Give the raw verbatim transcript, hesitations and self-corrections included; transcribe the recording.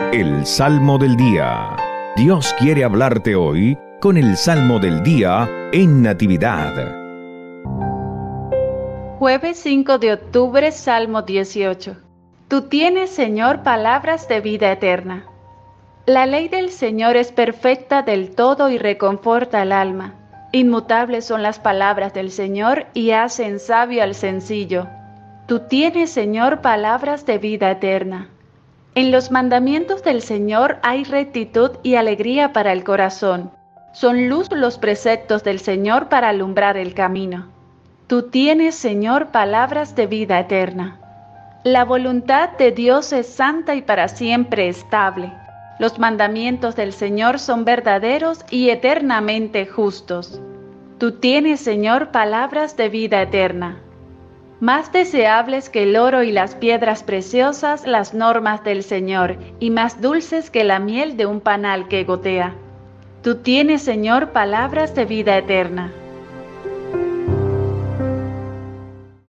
El Salmo del Día. Dios quiere hablarte hoy con el Salmo del Día en Natividad. Jueves cinco de octubre, Salmo dieciocho. Tú tienes, Señor, palabras de vida eterna. La ley del Señor es perfecta del todo y reconforta al alma. Inmutables son las palabras del Señor y hacen sabio al sencillo. Tú tienes, Señor, palabras de vida eterna. En los mandamientos del Señor hay rectitud y alegría para el corazón. Son luz los preceptos del Señor para alumbrar el camino. Tú tienes, Señor, palabras de vida eterna. La voluntad de Dios es santa y para siempre estable. Los mandamientos del Señor son verdaderos y eternamente justos. Tú tienes, Señor, palabras de vida eterna. Más deseables que el oro y las piedras preciosas, las normas del Señor, y más dulces que la miel de un panal que gotea. Tú tienes, Señor, palabras de vida eterna.